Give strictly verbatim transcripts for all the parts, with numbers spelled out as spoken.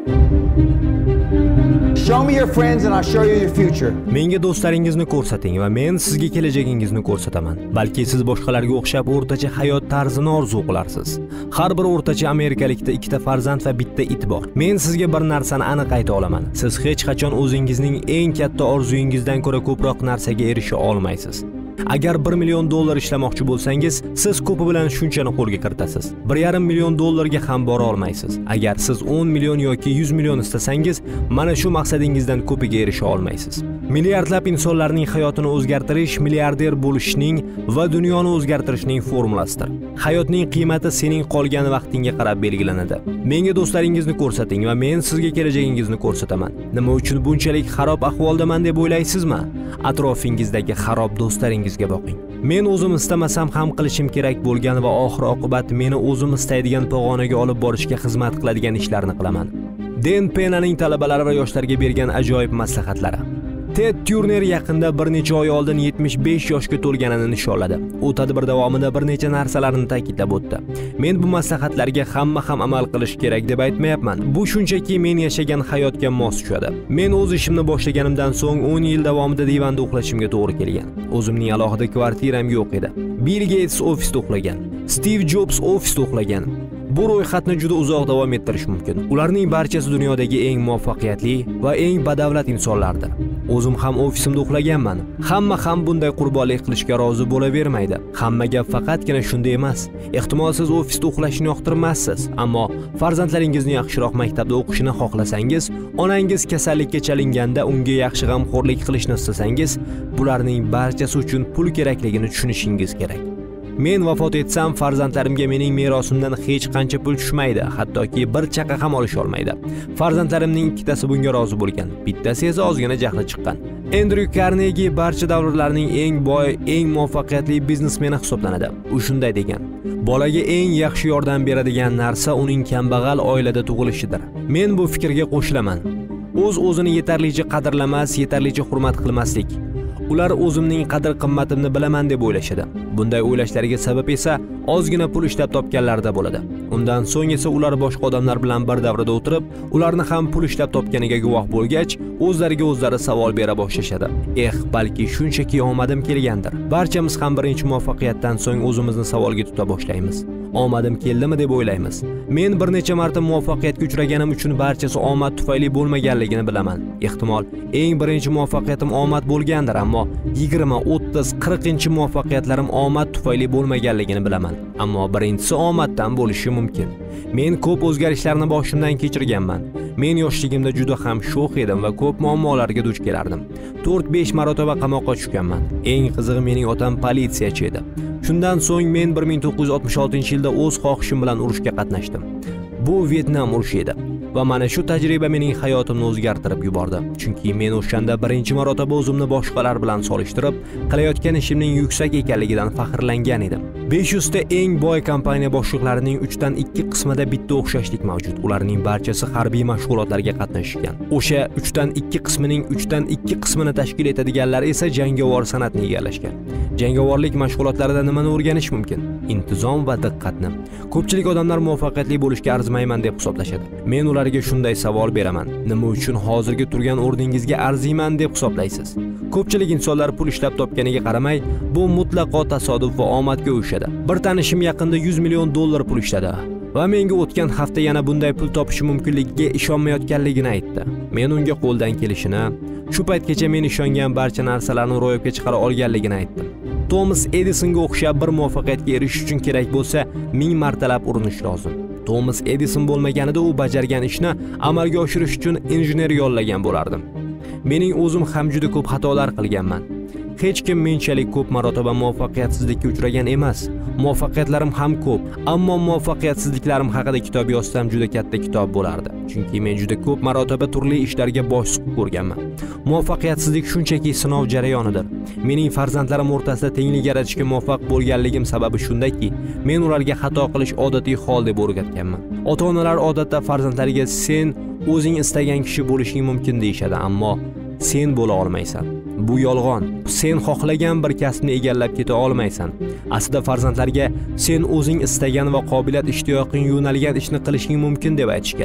Show me your friends and I'll show you your future. Menga do'stlaringizni ko'rsating va men sizga kelajagingizni ko'rsataman. Balki siz boshqalarga o'xshab o'rtacha hayot tarzini orzu qilarsiz. Har bir o'rtacha amerikalikda ikkita farzand va bitta it bor. Men sizga bir narsani aniq ayta olaman. Siz hech qachon o'zingizning eng katta orzuyingizdan ko'ra ko'proq narsaga erisha olmaysiz. Agar bir million dollar ishlamoqchi bo'lsangiz, siz ko'pi bilan shunchani qo'lga kiritasiz. bir yarim million dollarga ham bora olmaysiz. Agar siz o'n million yoki yuz million istasangiz, mana shu maqsadingizdan ko'piga erisha olmaysiz. Milliardlab insonlarning hayotini o'zgartirish milliarder bo'lishning va dunyoni o'zgartirishning formulasidir. Hayotning qiymati sening qolgan vaqtingga qarab belgilanadi. Menga do'stlaringizni ko'rsating va men sizga kelajagingizni ko'rsataman. Nima uchun bunchalik xarob ahvoldaman deb o'ylaysizmi? Atrofingizdagi xarob do'stlaringizga boqing. Men o'zim istamasam ham qilishim kerak bo'lgan va oxir oqibat meni o'zim istaydigan pog'onaga olib borishga xizmat qiladigan ishlarni qilaman. Dan Penaning talabalari va yoshlarga bergan ajoyib maslahatlari. Ted Turner yaqinda bir necha oy oldin yetmish besh yoshga to'lganini nishonladi. U tadbir davomida bir necha narsalarni ta'kidlab o'tdi. Men bu maslahatlarga hamma ham amal qilish kerak deb aytmayapman. Bu shunchaki men yashagan hayotga mos tushadi. Men o'z ishimni boshlaganimdan so'ng o'n yil davomida divanda uxlashimga to'g'ri kelgan. O'zimning alohida kvartiram yo'q edi. Bill Gates ofisda uxlagan. Steve Jobs ofisda uxlagan. Bu ro'yxatni juda uzoq davom ettirish mumkin. Ularning barchasi dunyodagi eng muvaffaqiyatli va eng badavlat insonlardir. O'zim ham ofisimda uxlaganman. Hamma ham bunday qurbonlik qilishga rozi bo'lavermaydi. Hamma gap faqatgina shunda emas. Ehtimol siz ofisda uxlashni yoqtirmassiz, ammo farzandlaringizni yaxshiroq maktabda o'qishini xohlasangiz, onangiz kasallikka chalinganda unga yaxshi g'amxo'rlik qilishni istasangiz, bularning barchasi uchun pul kerakligini tushunishingiz kerak. Men vafot etsam, farzandlarimga mening merosimdan hech qancha pul tushmaydi, hattoki bir chaqa ham olish olmaydi. Farzandlarimning ikkitasi bunga rozi bo'lgan, bittasi esa ozgina jahli chiqqan. Andrew Carnegie barcha davrlarning eng boy, eng muvaffaqiyatli biznesmeni hisoblanadi. U shunday degan: bolaga eng yaxshi yordam beradigan narsa uning kambag'al oilada tug'ilishidir. Men bu fikrga qo'shilaman. O'z o'zini yetarlicha qadrlamas, yetarlicha hurmat qilmaslik. Ular o'zimning qadr qimmatimni bilaman deb o'ylashadi. Bunday o'ylashlariga sabab esa ozgina pul ishlab topganlarida bo'ladi. Undan so'ng esa ular boshqa odamlar bilan bir davrada o'tirib, ularni ham pul ishlab topganiga guvoh bo'lgach, o'zlariga o'zlari savol bera boshlashadi. Eh, balki shunchaki omadim kelgandir. Barchamiz ham birinchi muvaffaqiyatdan so'ng o'zimizni savolga tuta boshlaymiz. Omadim keldimi deb o'ylaymiz. Men bir necha marta muvaffaqiyatga uchraganim uchun barchasi omad tufayli bo'lmaganligini bilaman. Ehtimol eng birinchi muvaffaqiyatim omad bo'lgandir, ammo yigirma, o'ttiz, qirqinchi muvaffaqiyatlarim omad tufayli bo'lmaganligini bilaman. Ammo birinchisi omaddan bo'lishi mumkin. Men ko'p o'zgarishlarni boshimdan kechirganman. Men yoshligimda juda ham sho'x edim va ko'p muammolarga duch kelardim. to'rt besh marotaba qamoqqa tushganman. Eng qizig'i mening otam politsiyachi edi. Shundan so'ng men bir ming to'qqiz yuz oltmish oltinchi yilda o'z xohishim bilan urushga qatnashdim. Bu Vyetnam urushi edi. Va mana shu tajriba mening hayotimni o'zgartirib yubordi. Chunki men o'shanda birinchi marotaba o'zimni boshqalar bilan solishtirib, qilayotgan ishimning yuksak ekanligidan faxrlangan edim. besh yuz ta eng boy kompaniya boshliqlarining uch dan ikki qismida bitta o'xshashlik mavjud. Ularning barchasi harbiy mashg'ulotlarga qatnashgan. O'sha uch dan ikki qismining uch dan ikki qismini tashkil etadiganlar esa jangovar san'atni egallashgan. Jangovarlik mashg'ulotlarida nimani o'rganish mumkin? Intizom va diqqatni. Ko'pchilik odamlar muvaffaqiyatli bo'lishga arzimayman deb hisoblashadi. Men ularga shunday savol beraman: nima uchun hozirgi turgan o'rningizga arziyman deb hisoblaysiz? Ko'pchilik insonlar pul ishlab topganiga qaramay, bu mutlaqo tasodif va omadga o'xshadi. Bir tanishim yaqinda yuz million dollar pul ishladi va menga o'tgan hafta yana bunday pul topishi mumkinligiga ishonmayotganligini aytdi. Men unga qo'ldan kelishini, shu paytgacha men ishongan barcha narsalarni ro'yobga chiqara olganligini aytdim. Thomas Edisonga o'xshab bir muvaffaqiyatga erishish uchun kerak bo'lsa, ming martalab urinish lozim. Thomas Edison bo'lmaganida u bajargan ishni amalga oshirish uchun injener yollagan bo'lardim. Mening o'zim ham juda ko'p xatolar qilganman. Hech kim menchalik ko'p marotaba muvaffaqiyatsizlikka uchragan emas. Muvaffaqiyatlarim ham ko'p, ammo muvaffaqiyatsizliklarim haqida kitob yozsam juda katta kitob bo'lardi. Chunki men juda ko'p marotaba turli ishlarga bosh suqib ko'rganman. Muvaffaqiyatsizlik shunchaki sinov jarayonidir. Mening farzandlarim o'rtasida tenglik yaratishga muvaffaq bo'lganligim sababi shundaki, men ularga xato qilish odatiy hol deb o'rgatganman. Ota-onalar odatda farzandlariga sen o'zing istagan kishi bo'lishing mumkin deyshadi, ammo sen bo'la olmaysan. Bu yolg'on. Sen xohlagan bir kasbni egallab keta olmaysan. Aslida farzandlarga sen o'zing istagan va qobiliyat ishtiyoqing yo'nalgan ishni qilishing mumkin deb aytish kerak.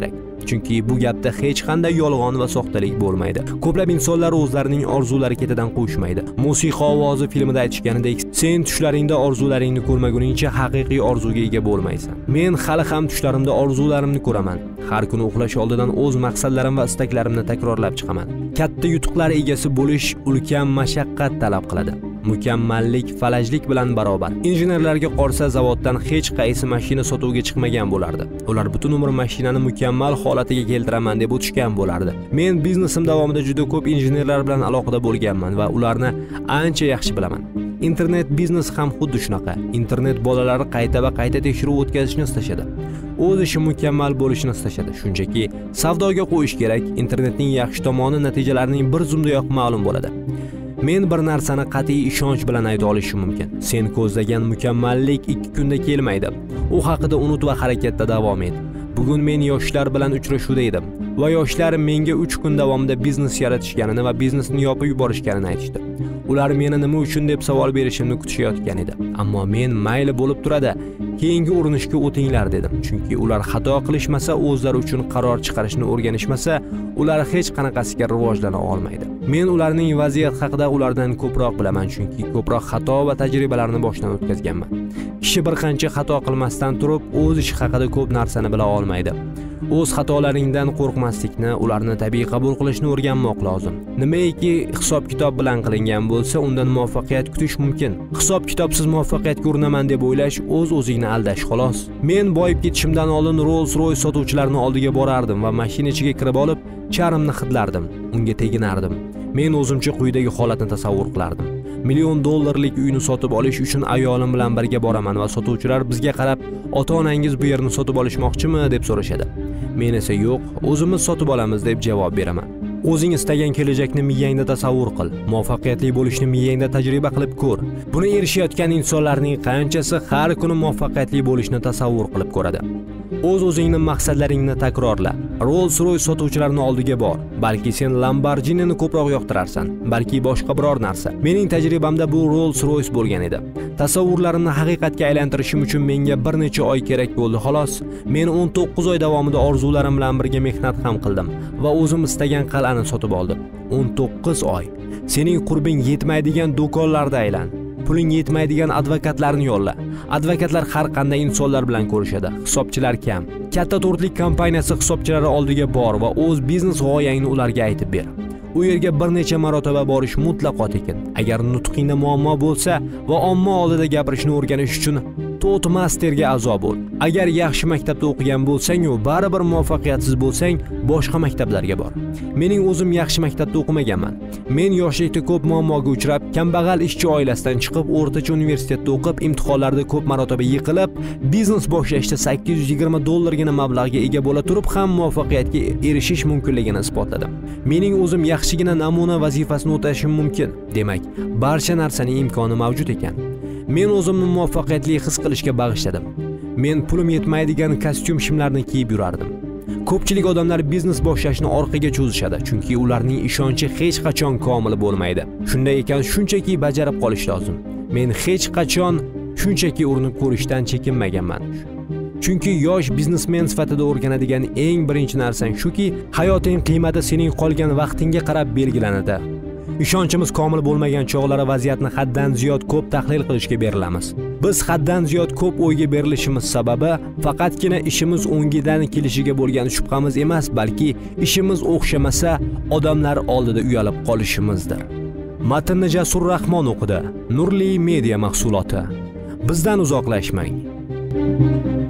chunki bu gapda hech qanday yolg'on va soxtalik bo'lmaydi. Ko'plab insonlar o'zlarining orzulari ketidan qo'yishmaydi. Musiqa ovozi filmida aytishganidek, sen tushlaringda orzularingni ko'rmaguningcha haqiqiy orzuga ega bo'lmaysan. Men hali ham tushlarimda orzularimni ko'raman. Har kuni uxlash oldidan o'z maqsadlarim va istaklarimni takrorlab chiqaman. Katta yutuqlar egasi bo'lish ulkan mashaqqat talab qiladi. Mukammallik falajlik bilan barobar. Injenerlarga qorsa zavoddan hech qaysi mashina sotuvga chiqmagan bo'lardi. Ular butun umr mashinani mukammal holatiga keltiraman deb o'tishgan bo'lardi. Men biznesim davomida juda ko'p injenerlar bilan aloqada bo'lganman va ularni ancha yaxshi bilaman. Internet biznes ham xuddi shunaqa. Internet bolalari qayta va qayta tekshiruv o'tkazishni istashadi. O'z ishi mukammal bo'lishini istashadi. Shunchaki savdoga qo'yish kerak. Internetning yaxshi tomoni natijalarining bir zumdayoq ma'lum bo'ladi. Men bir narsani qat'iy ishonch bilan ayta olishim mumkin. Sen ko'zlagan mukammallik ikki kunda kelmaydi. U haqida unut va harakatda davom et. Bugun men yoshlar bilan uchrashuvda edim va yoshlar menga uch kun davomida biznes yaratishganini va biznesni yopib yuborishganini aytishdi. Ular meni nima uchun deb savol berishimni kutishayotgan edi. Ammo men mayli bo'lib turadi, keyingi urinishga o'tinglar dedim. Chunki ular xato qilishmasa, o'zlari uchun qaror chiqarishni o'rganishmasa, ular hech qanaqasiga rivojlana olmaydi. Men ularning vaziyat haqida ulardan ko'proq bilaman, chunki ko'proq xato va tajribalarni boshdan o'tkazganman. Kishi bir qancha xato qilmasdan turib, o'z ishi haqida ko'p narsani bila olmaydi. O'z xatolaringdan qo'rqmaslikni, ularni tabiiy qabul qilishni o'rganmoq lozim. Nimaiki hisob-kitob bilan qilingan bo'lsa, undan muvaffaqiyat kutish mumkin. Hisob-kitobsiz muvaffaqiyatga urinaman deb o'ylash o'z-o'zingni aldash xolos. Men boyib ketishimdan oldin Rolls-Royce sotuvchilarining oldiga borardim va mashina ichiga kirib olib, charmni hidlardim, unga teginardim. Men o'zimcha quyidagi holatni tasavvur qilardim. Million dollarlik uyni sotib olish uchun ayolim bilan birga boraman va sotuvchilar bizga qarab, "Ota-onangiz bu yerni sotib olishmoqchimi?" deb so'rashadi. Men esa "Yo'q, o'zimiz sotib olamiz" deb javob beraman. O'zing istagan kelajakni miyangda tasavvur qil. Muvaffaqiyatli bo'lishni miyangda tajriba qilib ko'r. Buni erishayotgan insonlarning qanchasi har kuni muvaffaqiyatli bo'lishni tasavvur qilib ko'radi? O'z-o'zingni maqsadlaringni takrorla. Rolls-Royce sotuvchilarining oldiga bor. Balki sen Lamborghini'ni ko'proq yoqtirarsan, balki boshqa biror narsa. Mening tajribamda bu Rolls-Royce bo'lgan edi. Tasavvurlarimni haqiqatga aylantirishim uchun menga bir necha oy kerak bo'ldi, xolos. Men o'n to'qqiz oy davomida orzularim bilan birga mehnat ham qildim va o'zim istagan qal'ani sotib oldim. o'n to'qqiz oy. Sening qurbing yetmaydigan do'konlarda aylan. Puling yetmaydigan advokatlarni yo'lla. Advokatlar har qanday insonlar bilan ko'rishadi. Hisobchilar kam. Katta to'rtlik kompaniyasi hisobchilari oldiga bor va o'z biznes g'oyangni ularga aytib ber. U yerga bir necha marotaba borish mutlaqo tekin. Agar nutqingda muammo bo'lsa va omma oldida gapirishni o'rganish uchun Toastmasterga a'zo bo'l. Agar yaxshi maktabda o'qigan bo'lsang-u, baribir muvaffaqiyatsiz bo'lsang, boshqa maktablarga bor. Mening o'zim yaxshi maktabda o'qimaganman. Men yoshlikda ko'p muammoga uchrab, kambag'al ishchi oilasidan chiqib, o'rtacha universitetda o'qib, imtihonlarda ko'p marotaba yiqilib, biznes boshlashda sakkiz yuz yigirma dollargina mablag'ga ega bo'la turib ham muvaffaqiyatga erishish mumkinligini isbotladim. Mening o'zim yaxshigina namuna vazifasini o'tashim mumkin. Demak, barcha narsaning imkoni mavjud ekan. Men o'zimni muvaffaqiyatli his qilishga bag'ishladim. Men pulim yetmaydigan kostyum shimlarni kiyib yurardim. Ko'pchilik odamlar biznes boshlashni orqaga cho'zishadi, chunki ularning ishonchi hech qachon komil bo'lmaydi. Shunday ekan, shunchaki bajarib qolish lozim. Men hech qachon shunchaki urinib ko'rishdan chekinmaganman. Chunki yosh biznesmen sifatida o'rganadigan eng birinchi narsang shuki, hayoting qiymati sening qolgan vaqtingga qarab belgilanadi. Ishonchimiz komil bo'lmagan chog'lari vaziyatni haddan ziyod ko'p tahlil qilishga berilamiz. Biz haddan ziyod ko'p o'yga berilishimiz sababi faqatgina ishimiz o'ngidan kelishiga bo'lgan shubhamiz emas, balki ishimiz o'xshamasa odamlar oldida uyalib qolishimizdir. Matnni Jasur Rahmon o'qidi. Nurli media mahsuloti. Bizdan uzoqlashmang.